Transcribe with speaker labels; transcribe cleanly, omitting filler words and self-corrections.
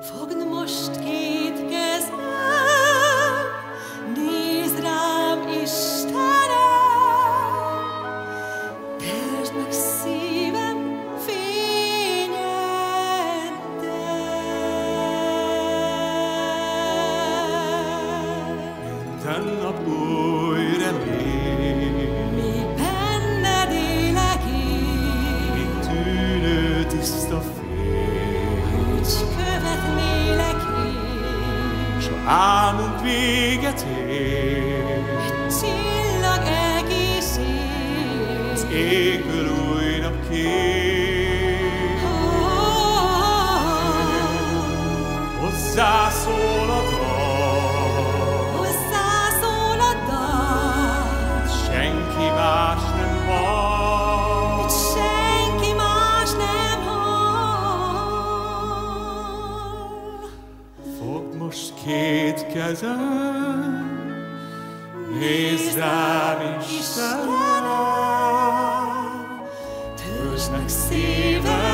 Speaker 1: Fogd most két kezem, nézd rám, Istenem, tertsd meg szívem fényeddel.
Speaker 2: Minden nap új remény,
Speaker 1: Mi benned élek én,
Speaker 2: mint tűnő tiszta fény,
Speaker 1: úgy követnélek én.
Speaker 2: s a álmunk véget ér,
Speaker 1: Egy csillag egész ég,
Speaker 2: az égből új nap kér. Hozzászól a dal,
Speaker 1: Hozzászól a dal,
Speaker 2: senki más nem hall.
Speaker 1: hogy senki más nem hall.
Speaker 2: Fogd most két kezem, nézd rám, Istenem,
Speaker 1: Törzsd meg
Speaker 2: szívem